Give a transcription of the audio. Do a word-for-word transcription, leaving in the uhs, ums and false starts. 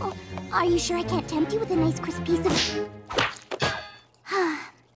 Are you sure I can't tempt you with a nice crisp piece of...